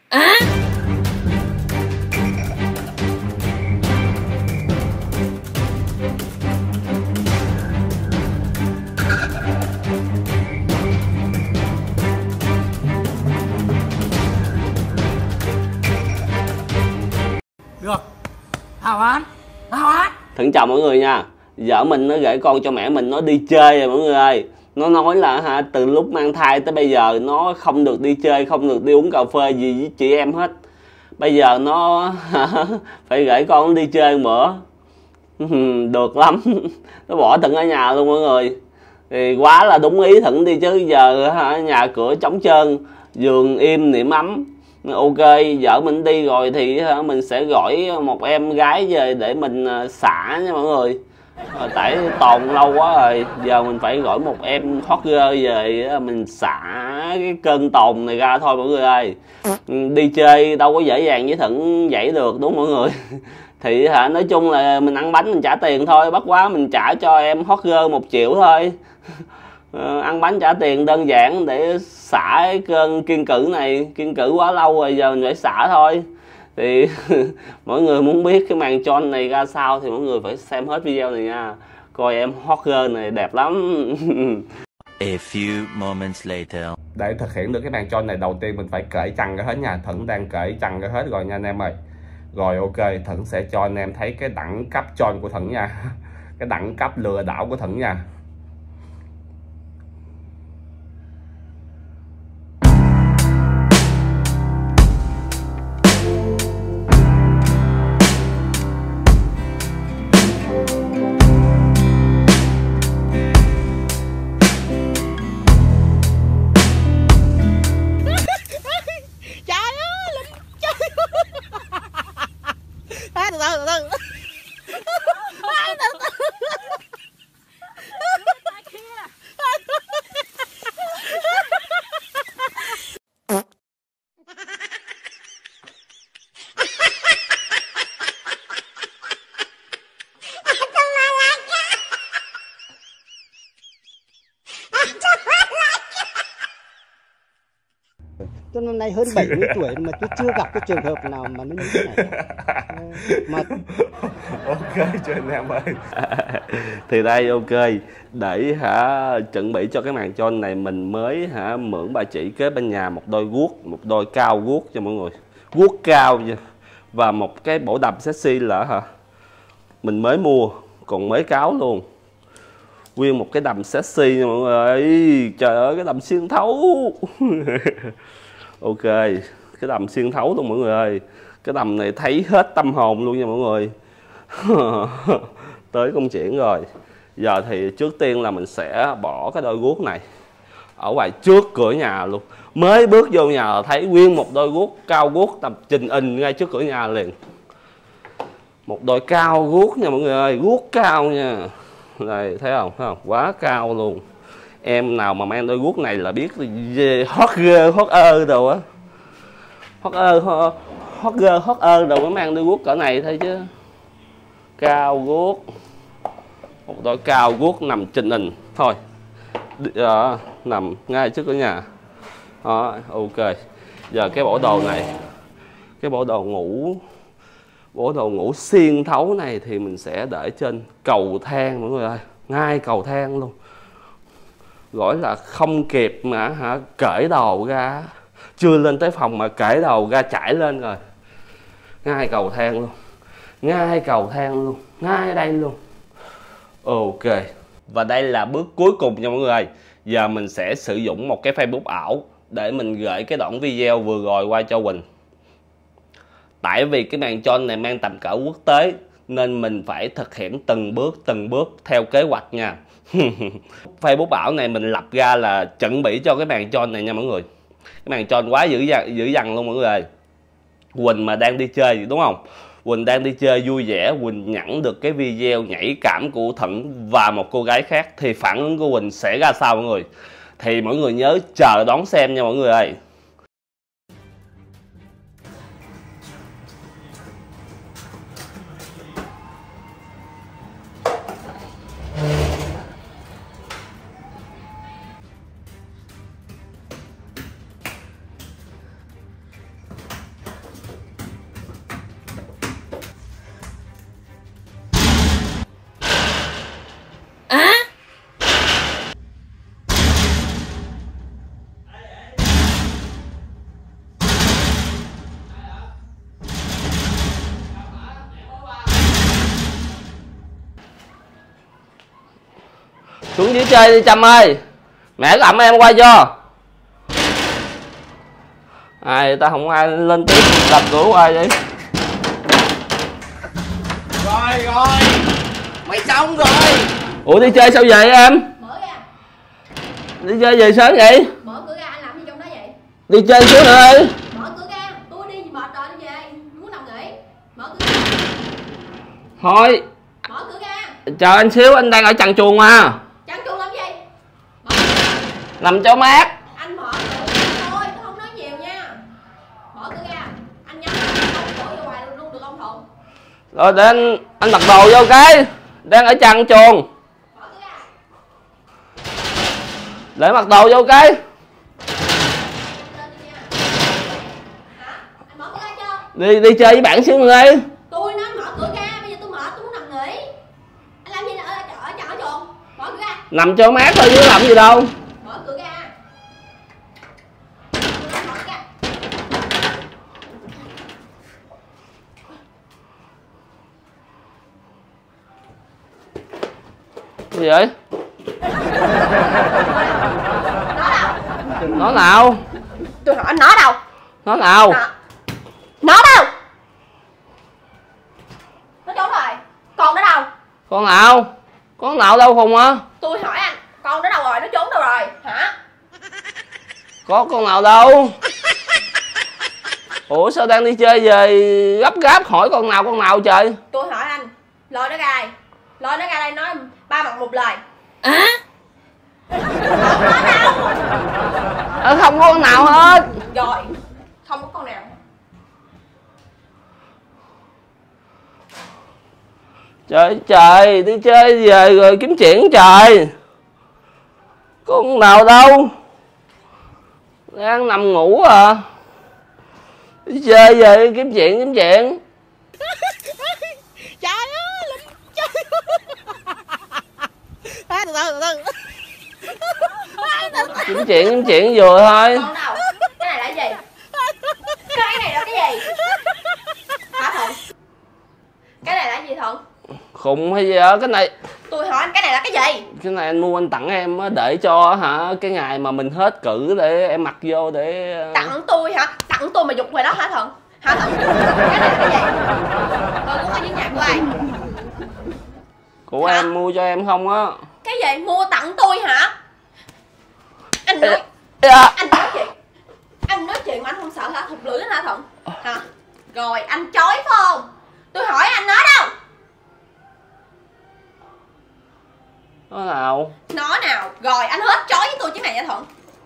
Được. Hào Án. Thận chào mọi người nha. Vợ mình nó gửi con cho mẹ mình nó đi chơi rồi mọi người ơi. Nó nói là từ lúc mang thai tới bây giờ nó không được đi chơi, không được đi uống cà phê gì với chị em hết. Bây giờ nó phải gửi con nó đi chơi nữa. Được lắm. Nó bỏ Thận ở nhà luôn mọi người. Thì quá là đúng ý Thận đi chứ. Giờ nhà cửa trống trơn, giường im niệm ấm. Ok, vợ mình đi rồi thì mình sẽ gọi một em gái về để mình xả nha mọi người. Tại tồn lâu quá rồi, giờ mình phải gọi một em hot girl về mình xả cái cơn tồn này ra thôi mọi người ơi. Đi chơi đâu có dễ dàng với Thận vậy được đúng mọi người. Thì nói chung là mình ăn bánh mình trả tiền thôi, bất quá mình trả cho em hot girl 1 triệu thôi. Ăn bánh trả tiền đơn giản để xả cái cơn kiêng cữ này, kiêng cữ quá lâu rồi giờ mình phải xả thôi. Thì mọi người muốn biết cái màn tròn này ra sao thì mọi người phải xem hết video này nha. Coi em hot girl này đẹp lắm. A few moments later. Để thực hiện được cái màn tròn này đầu tiên mình phải cởi chăn ra hết nha. Thận đang cởi chăn ra hết rồi nha anh em ơi. Rồi ok, Thận sẽ cho anh em thấy cái đẳng cấp tròn của Thận nha. Cái đẳng cấp lừa đảo của Thận nha. Tôi năm nay hơn 70 tuổi mà tôi chưa gặp cái trường hợp nào mà nó như thế này. Mà ok cho anh em ơi. Thì đây ok, để chuẩn bị cho cái màn tròn này mình mới mượn bà chị kế bên nhà một đôi guốc, một đôi cao guốc cho mọi người. Guốc cao nha. Và một cái bộ đầm sexy là mình mới mua, còn mới cáo luôn. Nguyên một cái đầm sexy nha mọi người ơi. Trời ơi cái đầm xuyên thấu. Ok, cái đầm xuyên thấu luôn mọi người ơi. Cái đầm này thấy hết tâm hồn luôn nha mọi người. Tới công chuyện rồi. Giờ thì trước tiên là mình sẽ bỏ cái đôi guốc này ở ngoài trước cửa nhà luôn. Mới bước vô nhà là thấy nguyên một đôi guốc, cao guốc tầm trình in ngay trước cửa nhà liền. Một đôi cao guốc nha mọi người ơi, guốc cao nha. Đây thấy không? Thấy không? Quá cao luôn. Em nào mà mang đôi guốc này là biết hot girl, hot ơ đồ á. Hot girl, hot ơ đồ mới mang đôi guốc cỡ này thôi chứ. Cao guốc. Một đôi cao guốc nằm trình hình thôi. Nằm ngay trước cửa nhà. Đó, ok. Giờ cái bộ đồ này, cái bộ đồ ngủ xuyên thấu này thì mình sẽ để trên cầu thang mọi người ơi. Ngay cầu thang luôn. Gọi là không kịp mà cởi đồ ra. Chưa lên tới phòng mà cởi đồ ra chải lên rồi. Ngay cầu thang luôn. Ngay cầu thang luôn. Ngay đây luôn. Ok. Và đây là bước cuối cùng nha mọi người ơi. Giờ mình sẽ sử dụng một cái Facebook ảo để mình gửi cái đoạn video vừa rồi qua cho Quỳnh. Tại vì cái màn tròn này mang tầm cỡ quốc tế nên mình phải thực hiện từng bước theo kế hoạch nha. Facebook ảo này mình lập ra là chuẩn bị cho cái màn tròn này nha mọi người. Cái màn tròn quá dữ dằn luôn mọi người ơi. Quỳnh mà đang đi chơi đúng không? Quỳnh đang đi chơi vui vẻ, Quỳnh nhận được cái video nhảy cảm của Thận và một cô gái khác thì phản ứng của Quỳnh sẽ ra sao mọi người? Thì mọi người nhớ chờ đón xem nha mọi người ơi. Xuống dưới chơi đi Trâm ơi. Mẹ ẩm em qua cho. Ai ta không ai lên tiếp đập cửa qua vậy. Rồi mày xong rồi. Ủa đi chơi sao vậy em? Mở ra. Đi chơi về sớm vậy? Mở cửa ra, anh làm gì trong đó vậy? Đi chơi xíu nữa đi. Mở cửa ra, tôi đi mệt rồi đi về, muốn nằm nghỉ. Mở cửa ra. Thôi Mở cửa ra. chờ anh xíu, anh đang ở chằn chuồng mà. Chẳng chuông làm gì? Mở cửa ra. Nằm cho mát. Anh mở cửa ra thôi, tôi không nói nhiều nha. Mở cửa ra. Anh nhắm cửa vô ngoài luôn được không Thuận? Rồi để anh mặc đồ vô cái. Đang ở chằn chuồng. Mở cửa ra. Để mặc đồ vô cái. Lên đi nha. Hả? Anh mở cửa ra chưa? Đi chơi với bạn xíu nữa đi. Tôi nói mở cửa ra, bây giờ tôi mệt, tôi muốn nằm nghỉ. Anh làm gì ở chợ chuồng? Mở cửa ra. Nằm cho mát thôi chứ làm gì đâu. Mở cửa ra. Mở cửa ra. Cái gì vậy? Nó đâu? Nó nào? Tôi hỏi nó đâu? Nó nào? Nó đâu? Nó trốn rồi. Con nó đâu? Con nào? Con nào đâu Hùng á? Tôi hỏi anh, con nó đâu rồi? Nó trốn đâu rồi? Hả? Có con nào đâu? Ủa sao đang đi chơi về gấp gáp hỏi con nào trời? Tôi hỏi anh, lôi nó ra đây. Lôi nó ra đây nói ba mặt một lời. Con nó đâu? Không có con nào hết. Rồi, không có con nào. Trời đi chơi về rồi kiếm chuyện trời. Con nào đâu? Đang nằm ngủ à. Đi chơi về kiếm chuyện. Trời ơi, Linh chơi. Từ từ. Kiếm chuyện vừa thôi. Con đâu? Cái này là cái gì? Cái này là cái gì? Hả Thuận? Cái này là cái gì Thuận? Khùng hay gì vậy? Cái này Tôi hỏi anh cái này là cái gì? Cái này anh mua anh tặng em á, để cho hả cái ngày mà mình hết cử để em mặc vô để Tặng tôi hả? Tặng tôi mà dục về đó hả Thuận? Hả Thuận? Cái này là cái gì? Tôi cũng ở dưới nhà của ai? của Hả? em mua cho em không á. Cái gì? Mua tặng tôi hả? Anh nói Dạ. Anh nói chuyện. Anh nói chuyện mà anh không sợ hả? Thụt lưỡi hả Thuận? Hả? Rồi anh chối phải không? Tôi hỏi anh nói đâu? Nó nào? Nó nào? Rồi anh hết chối với tôi chứ này nha Thuận.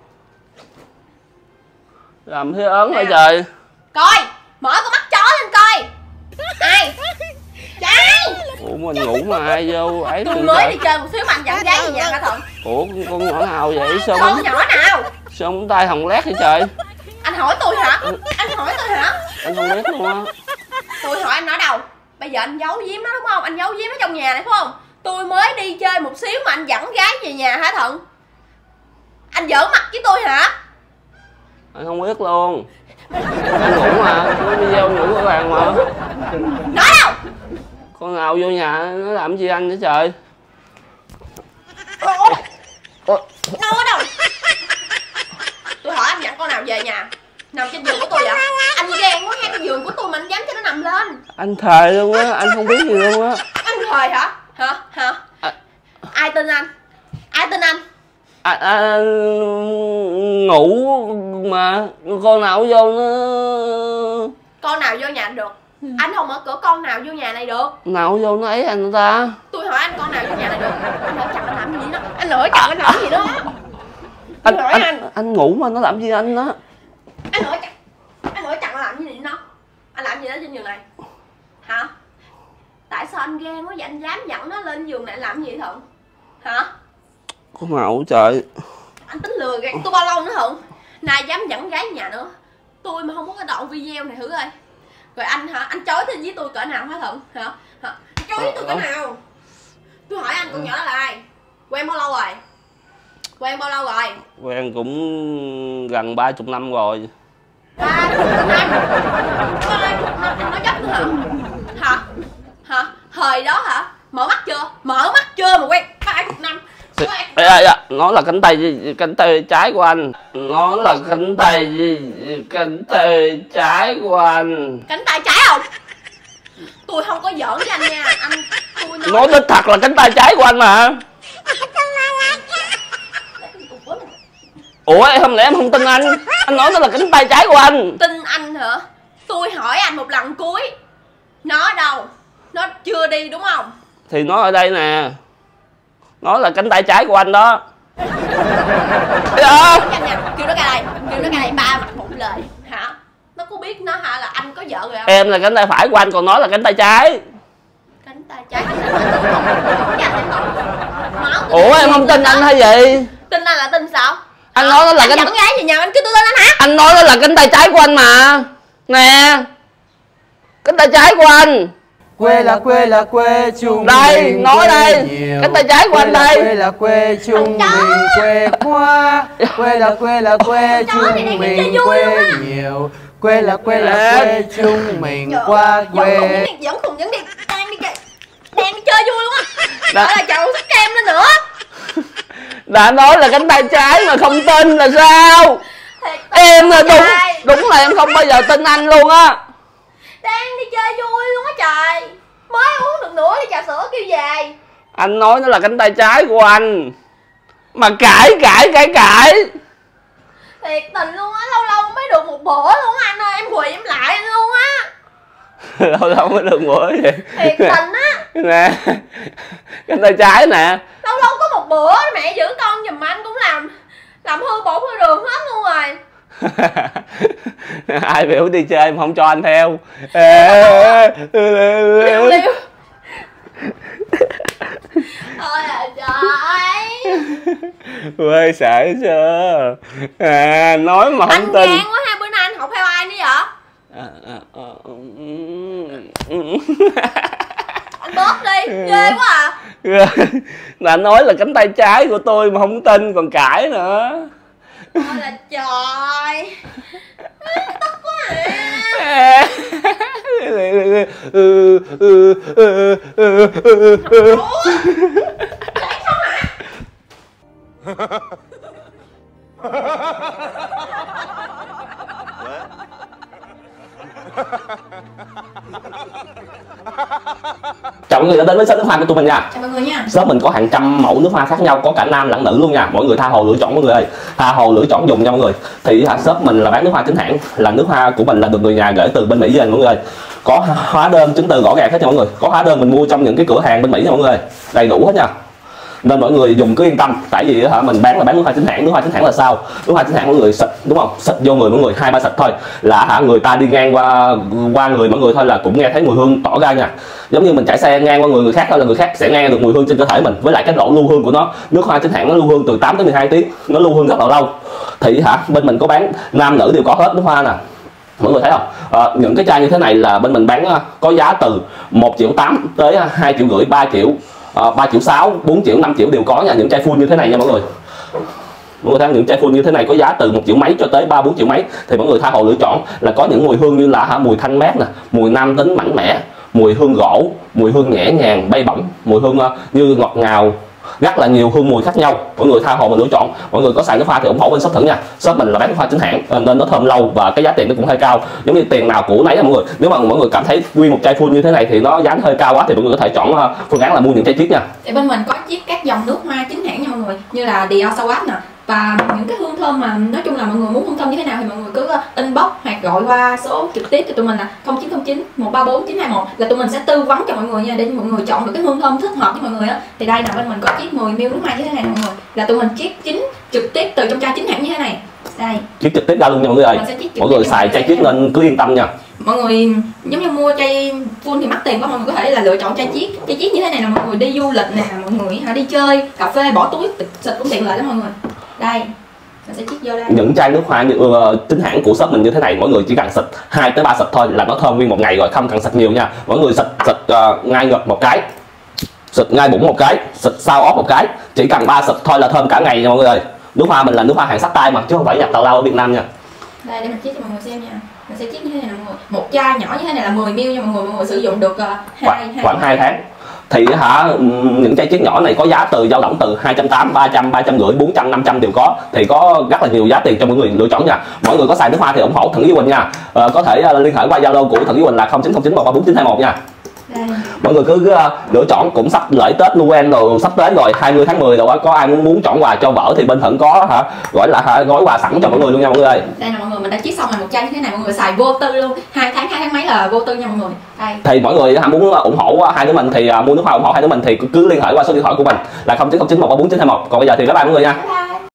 Làm thế ớn hả Nào. trời. Coi, mở con mắt chó lên coi. Ai? Ai? Ủa mình ngủ mà ai vô ấy Tôi được mới trời. đi chơi một xíu mà anh dẫn gái gì vậy hả Thuận? Ủa con nhỏ nào vậy? Sao Con không, nhỏ nào? sao không tay hồng lét vậy trời? Anh hỏi tôi hả? Anh hỏi tôi hả? Anh không biết luôn á. Tôi hỏi anh ở đâu? Bây giờ anh giấu giếm nó đúng không? Anh giấu giếm nó trong nhà này phải không? Tôi mới đi chơi một xíu mà anh dẫn gái về nhà hả Thuận? Anh giỡn mặt với tôi hả? Anh không biết luôn. Anh ngủ mà, cái video ngủ ở bàn mà. Nói đâu? Con nào vô nhà nó làm gì anh nữa trời? Ủa? Nói đâu? Tôi hỏi anh dẫn con nào về nhà? Nằm trên giường của tôi vậy? Anh ghen quá, ngay cái giường của tôi mà anh dám cho nó nằm lên. Anh thề luôn á, anh không biết gì luôn á. Anh thời hả? Hả? Ai tin anh? Ai tin anh? Anh ngủ mà con nào vô nó. Con nào vô nhà được? Anh không mở cửa con nào vô nhà này được? Nào vô nó ấy anh ta. Tôi hỏi anh con nào vô nhà này được? Anh hỏi chồng anh làm gì đó? Anh hỏi chồng anh làm gì đó? Anh ngủ mà nó làm gì anh á? Anh hỏi chồng anh làm gì nó? Anh làm gì đó trên giường này? Hả? Tại sao anh ghen quá vậy? Anh dám dẫn nó lên giường này làm gì Thuận? Hả? Con nào trời. Anh tính lừa gạt tôi bao lâu nữa Thuận? Này dám dẫn gái về nhà nữa. Tôi mà không có cái đoạn video này thử coi. Rồi anh hả? Anh chối với tôi cỡ nào hả Thuận? Hả? Anh chối với tôi cỡ nào? Tôi hỏi anh con nhỏ đó là ai? Quen bao lâu rồi? Quen bao lâu rồi? Quen cũng gần 30 năm rồi. 30 năm? 30 năm anh nói dấp nữa hả? Hả? Thời đó hả? Mở mắt chưa? Mở mắt chưa mà quen 30 năm? Nó là cánh tay trái của anh. Nó là cánh tay trái của anh. Cánh tay trái không? Tôi không có giỡn với anh nha. Tôi nói nó đích thật là cánh tay trái của anh mà. Ủa không lẽ em không tin anh? Anh nói nó là cánh tay trái của anh. Tin anh hả? Tôi hỏi anh một lần cuối. Nó ở đâu? Nó chưa đi đúng không? Thì nó ở đây nè. Nó là cánh tay trái của anh đó. Kêu nó ra đây ba mặt một lời hả? Nó có biết nó hả là anh có vợ rồi không? Em là cánh tay phải của anh, còn nó là cánh tay trái. Cánh tay trái Ủa em không tin anh hay gì? Tin anh là tin sao? Anh nói nó là cánh dẫn gái về nhà anh cứ tin anh hả? Anh nói nó là cánh tay trái của anh mà. Nè, cánh tay trái của anh. Quê là quê chung đây mình, nói đây nhiều. Cánh tay trái của anh đây. Quê là quê chung mình, quê quá. Quê là quê chung mình, quê nhiều. Quê là quê chung mình qua quê. Dẫn cùng dẫn đi, đang đi chơi vui luôn á. Đó là chậu sắp kem lên nữa. Đã nói là cánh tay trái mà không tin là sao? Em là đúng là em không bao giờ tin anh luôn á. Đang đi chơi vui luôn á trời. Mới uống được nửa ly trà sữa kêu về. Anh nói nó là cánh tay trái của anh mà cãi. Thiệt tình luôn á, lâu lâu mới được một bữa luôn á anh ơi, em quỳ em lại anh luôn á. Lâu mới được bữa vậy. Thiệt tình á. Nè, cánh tay trái nè. Lâu có một bữa mẹ giữ con giùm mà anh cũng làm hư bột hư đường hết luôn rồi. Ai biểu đi chơi mà không cho anh theo. Liêu. Ôi trời. Quê sợ chưa? Nói mà không anh tin. Anh gan quá ha, bữa nay anh học theo ai nữa vậy? Anh bớt đi, ghê quá à. Là nói là cánh tay trái của tôi mà không tin còn cãi nữa. Ôi là trời. Tức quá à. Chạy không hả? Chào mọi người đã đến với shop nước hoa của tụi mình nha. Chào mọi người nha. Shop mình có hàng trăm mẫu nước hoa khác nhau, có cả nam lẫn nữ luôn nha. Mọi người tha hồ lựa chọn mọi người ơi. Tha hồ lựa chọn dùng nha mọi người. Thì shop mình là bán nước hoa chính hãng, là nước hoa của mình là được người nhà gửi từ bên Mỹ về mọi người. Có hóa đơn chứng từ rõ ràng hết nha mọi người. Có hóa đơn mình mua trong những cái cửa hàng bên Mỹ nha mọi người. Đầy đủ hết nha. Nên mọi người dùng cứ yên tâm, tại vì mình bán nước hoa chính hãng. Nước hoa chính hãng là sao? Nước hoa chính hãng mọi người xịt đúng không? Xịt vô người mọi người 2-3 xịt thôi là người ta đi ngang qua người mọi người thôi là cũng nghe thấy mùi hương tỏ ra nha. Giống như mình chạy xe ngang qua người khác thôi là người khác sẽ nghe được mùi hương trên cơ thể mình. Với lại cái độ lưu hương của nó, nước hoa chính hãng nó lưu hương từ 8 tới 12 tiếng, nó lưu hương rất là lâu. Thì bên mình có bán nam nữ đều có hết nước hoa nè. Mọi người thấy không? Những cái chai như thế này là bên mình bán có giá từ 1,8 triệu tới 2,5 triệu, 3 triệu, 3,6 triệu, 4 triệu, 5 triệu đều có nha. Những chai full như thế này nha mọi người. Mọi người thấy những chai full như thế này có giá từ 1 triệu mấy cho tới 3-4 triệu mấy. Thì mọi người tha hồ lựa chọn, là có những mùi hương như là mùi thanh mát nè, mùi nam tính mạnh mẽ, mùi hương gỗ, mùi hương nhẹ nhàng bay bổng, mùi hương như ngọt ngào, rất là nhiều hương mùi khác nhau. Mọi người tha hồ mà lựa chọn. Mọi người có xài nước hoa thì ủng hộ bên shop thử nha. Shop mình là bán nước hoa chính hãng nên nó thơm lâu và cái giá tiền nó cũng hơi cao, giống như tiền nào của nấy nha mọi người. Nếu mà mọi người cảm thấy nguyên một chai full như thế này thì nó giá hơi cao quá thì mọi người có thể chọn phương án là mua những chai chiết nha. Thì bên mình có chiết các dòng nước hoa chính hãng nha mọi người, như là Dior Sauvage nè, và những cái hương thơm mà nói chung là mọi người muốn hương thơm như thế nào thì mọi người cứ inbox hoặc gọi qua số trực tiếp cho tụi mình là 0909 134 921 là tụi mình sẽ tư vấn cho mọi người nha, để mọi người chọn được cái hương thơm thích hợp với mọi người á. Thì đây là bên mình có chiết 10 ml nước hoa như thế này mọi người, là tụi mình chiết chính trực tiếp từ trong chai chính hãng như thế này. Đây, chiết trực tiếp ra luôn nha mọi người ơi. Mọi người xài chai chiết nên cứ yên tâm nha. Mọi người giống như mua chai full thì mắc tiền quá, mọi người có thể là lựa chọn chai chiết như thế này là mọi người đi du lịch nè, mọi người đi chơi cà phê bỏ túi xịt cũng tiện lợi đó mọi người. Đây mình sẽ chiết vô đây. Những chai nước hoa chính hãng của shop mình như thế này, mọi người chỉ cần xịt 2 tới 3 xịt thôi là nó thơm nguyên một ngày rồi, không cần xịt nhiều nha. Mọi người xịt ngay ngực một cái, xịt ngay bụng một cái, xịt sau óc một cái, chỉ cần 3 xịt thôi là thơm cả ngày nha mọi người ơi. Nước hoa mình là nước hoa hàng xách tay mà, chứ không phải nhập tào lao ở Việt Nam nha. Đây để mình chiết cho mọi người xem nha. Mình sẽ chiết như thế này nè mọi người. Một chai nhỏ như thế này là 10 ml nha mọi người sử dụng được khoảng 2 tháng. Thì những chai chiết nhỏ này có giá dao động từ 280, 300, 350, 400, 500 đều có. Thì có rất là nhiều giá tiền cho mọi người lựa chọn nha. Mọi người có xài nước hoa thì ủng hộ Thần Duy Quỳnh nha. Có thể liên hệ qua Zalo của Thần Duy Quỳnh là 0909134921 nha. Mọi người cứ lựa chọn, cũng sắp lễ Tết Noel rồi, sắp tới rồi, 20 tháng 10 rồi, có ai muốn chọn quà cho vợ thì bên Thuận có gọi là gói quà sẵn cho mọi người luôn nha mọi người ơi. Đây là mọi người, mình đã chiết xong là một chai như thế này, mọi người xài vô tư luôn, 2 tháng mấy là vô tư nha mọi người. Đây. Thì mọi người muốn ủng hộ hai đứa mình thì mua nước hoa ủng hộ hai đứa mình thì cứ liên hệ qua số điện thoại của mình là 0909134921. Còn bây giờ thì bye bye mọi người nha. Bye bye.